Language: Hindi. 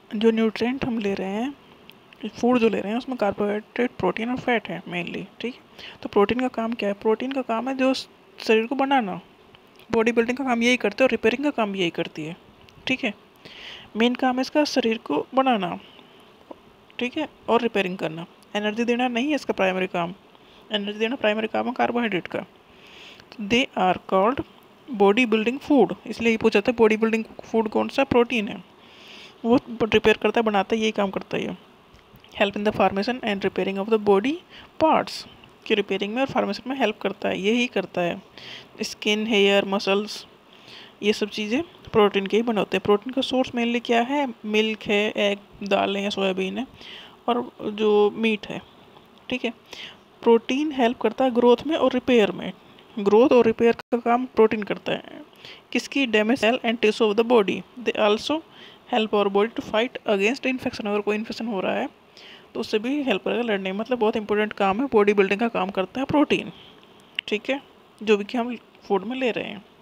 जो न्यूट्रिएंट हम ले रहे हैं, फूड जो ले रहे हैं, उसमें कार्बोहाइड्रेट, प्रोटीन और फैट है मेनली, ठीक है। तो प्रोटीन का काम क्या है? प्रोटीन का काम है जो शरीर को बनाना। बॉडी बिल्डिंग का काम यही करते हैं और रिपेयरिंग का काम यही करती है, ठीक है। मेन काम है इसका शरीर को बनाना, ठीक है, और रिपेयरिंग करना। एनर्जी देना नहीं है इसका प्राइमरी काम। एनर्जी देना प्राइमरी काम है कार्बोहाइड्रेट का। They are called body building food. इसलिए ये पूछा था बॉडी बिल्डिंग फूड कौन सा? प्रोटीन है। वो रिपेयर करता है, बनाता है, यही काम करता है ये। Help in the formation and repairing of the body parts, की रिपेयरिंग में और फार्मेशन में हेल्प करता है, यही करता है। स्किन, हेयर, मसल्स, ये सब चीज़ें प्रोटीन के ही बने होते हैं। प्रोटीन का सोर्स मेनली क्या है? मिल्क है, एग, दालें हैं, सोयाबीन है, और जो मीट है, ठीक है। प्रोटीन हेल्प करता है ग्रोथ में और रिपेयर में। ग्रोथ और रिपेयर का काम प्रोटीन करता है। किसकी? Damage cell and tissue of the body. They also help our body to fight against infection. अगर कोई इन्फेक्शन हो रहा है तो उससे भी हेल्प करेगा लड़ने में। मतलब बहुत इंपॉर्टेंट काम है, बॉडी बिल्डिंग का काम करता है प्रोटीन, ठीक है, जो भी कि हम फूड में ले रहे हैं।